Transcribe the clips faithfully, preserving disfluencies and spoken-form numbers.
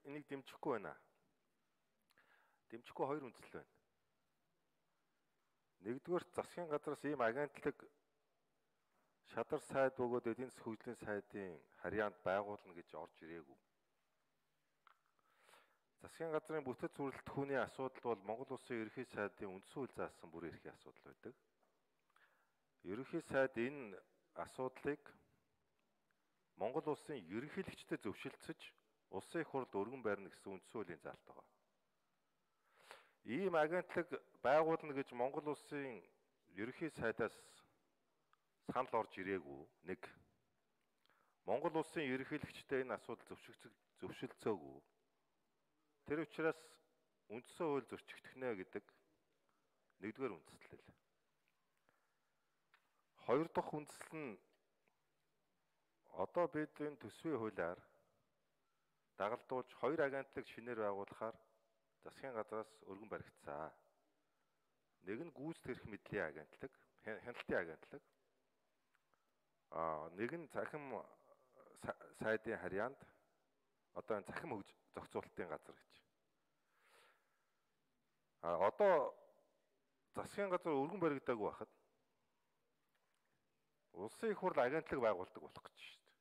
энийг дэмжихгүй байна. Дэмжихгүй хоёр үндслэл байна. Нэгдүгээр засгийн газраас ийм агентлаг шадар сайд бөгөөд эдийн засгийн хөгжлийн сайдын харьяанд байгуулна гэж орж ирээгүй. Засгийн газрын бүтэц бүрэлдэхүүний асуудал бол Монгол Улсын ерөнхий сайдын үндсэн хууль заасан бүр эрхий асуудал байдаг. Ерөнхий сайд энэ асуудлыг Монгол Улсын ерөнхийлөгчдөд зөвшөлдсөж улсын их хурлд өргөн барина гэсэн үндсэн хуулийн заалт байгаа. Ийм агентлаг байгуулна гэж Монгол Улсын ерөнхий сайдаас санал орж ирээгүй. Нэг. Монгол Улсын ерөнхийлөгчдөө энэ асуудал зөвшөлдсөөгүй. Тэр учраас үндсэн хууль зөрчигдөхнэ гэдэг нэгдүгээр үндслэл. Хоёр дахь үндслэл нь одоо бид энэ төсвийн хуулиар дагалдуулж хоёр агентлаг шинээр байгуулахаар засгийн газраас өргөн баригдсан. Нэг нь гүйцэтгэх эрх мэдлийн агентлаг, хяналтын агентлаг. Аа, нэг нь захим сайдын харьяанд одоо энэ захим хөгж зохицуулалтын газар гэж. А одоо засгийн газар өргөн баригдаагүй байхад улсын их хурл агентлаг байгуулдаг болох гэж шүү дээ.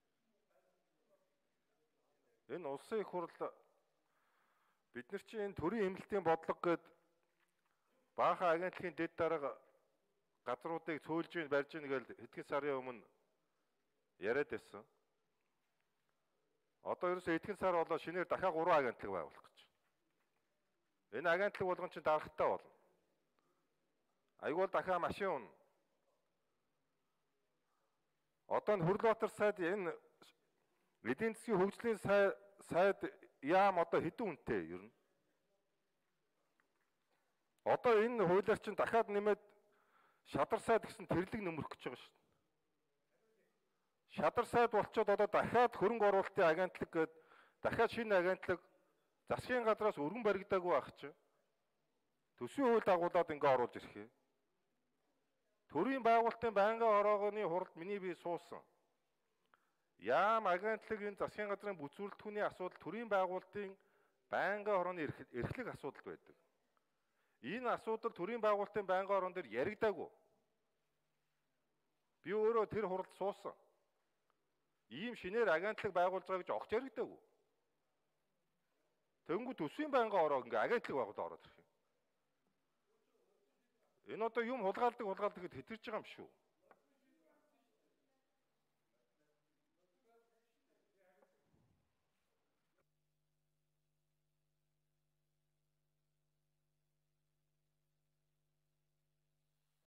Энэ улсын их хурл бид нар чинь энэ төрийн эмнэлтийн бодлого гээд баахан агентлагийн дэд дарга газруудыг цөөлж ийн барьж ийн гэж хэдхэн сарын өмнө яриад байсан. Одоо ерөөсөө хэдхэн сар болоо шинээр дахиад гурван агентлаг байгуулах гэж. Энэ агентлаг болгон чинь дарахтай болно. Айгуул дахиад машин унна. Одоо энэ Хүрлбаатар сайд энэ эдийн засгийн хөгжлийн сайд яам одоо хэдэн үнэтэй ер нь? Одоо энэ хуулиар чинь дахиад нэмээд шадар сайд гэсэн тэрлэг нөмрөх гэж байгаа шүү дээ. Шадар сайд болчоод одоо дахиад хөрөнгө оруулалтын агентлаг гээд дахиад шинэ агентлаг засгийн газраас өргөн баригдаагүй байх чинь. Төсвийн хууль дагуулад ингээ оруулж ирэх юм. Төрийн байгуулалтын байнгын хорооны хуралд миний бие суусан. Яам агентлагийн засгийн газрын бүцүүлэлтхүүний асуудал төрийн байгуулалтын байнгын хорооны эрхлэг асуудал байдаг. Энэ асуудал төрийн байгуулалтын байнгын хорон дээр яригдаагүй. Би өөрөө тэр хуралд суусан. Ийм шинээр агентлаг байгуулж байгаа гэж огт яригдаагүй. Тэнгүү төсвийн байнгын хороо ингээ агентлаг байгуулаад ороод ирэх юм. Энэ одоо юм хулгайлдаг хулгайлдаг гэд хэтэрж байгаа юм шүү.